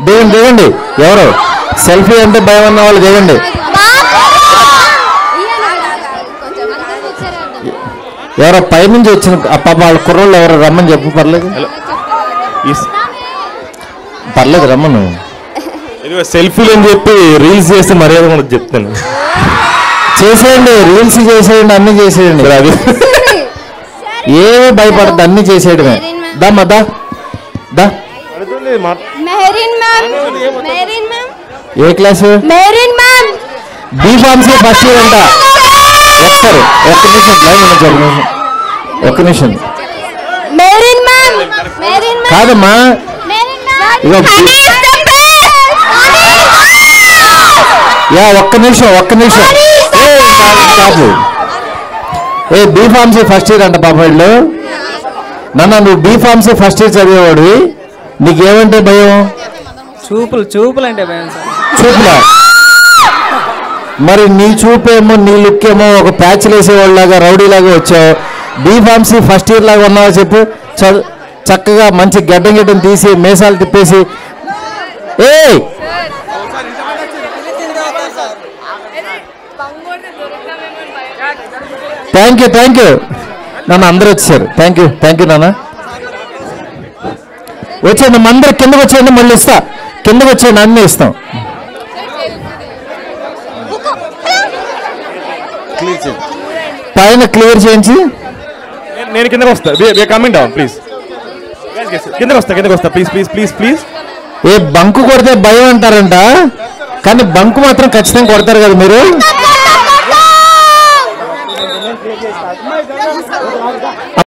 దిగండి దిగండి. ఎవరు సెల్ఫీ అంటే భయం అన్న వాళ్ళు దిగండి. ఎవరో పైనుంచి వచ్చిన పాప వాళ్ళ కుర్రోళ్ళు ఎవరో రమ్మని చెప్పు. పర్లేదు పర్లేదు రమ్మను. సెల్ఫీలు అని చెప్పి రీల్స్ చేస్తే మర్యాద మనకు చెప్తాను. చేసేయండి, రీల్స్ చేసేయండి, అన్ని చేసేయండి. అది ఏమీ భయపడద్దు, అన్ని చేసేయడమే. దమ్మా దా దా. ఏ క్లాసు? బీఫార్మసీ ఫస్ట్ ఇయర్ అంట. వస్తారు. ఒక్క నిమిషం కాదమ్మా. ఇగో ఒక్క నిమిషం. బీఫార్మసీ ఫస్ట్ ఇయర్ అంట పాప వీళ్ళు. నాన్న నువ్వు బీఫార్మసీ ఫస్ట్ ఇయర్ చదివేవాడు, నీకేమంటే భయం? చూపులు అంటే భయం. చూపులా? మరి నీ చూపేమో నీ లుక్ ఏమో ఒక ప్యాచ్లు వేసేవాళ్ళలాగా రౌడీలాగా వచ్చావు. బీఫార్మసీ ఫస్ట్ ఇయర్ లాగా ఉన్నావా చెప్పు? చక్కగా మంచి గడ్డం తీసి మేసాలు తిప్పేసి థ్యాంక్ యూ నాన్న. అందరూ వచ్చేసారు. థ్యాంక్ యూ నాన్న. వచ్చేయండి అందరూ కిందకు వచ్చేయండి, మళ్ళీ ఇస్తా. కిందకు వచ్చేయండి, అన్నీ ఇస్తాం. పైన క్లియర్ చేయించి నేను కిందకు వస్తా. Coming down please. కిందకు వస్తా ప్లీజ్. బంకు కొడితే భయం అంటారంట, కానీ బంకు మాత్రం ఖచ్చితంగా కొడతారు కదా మీరు.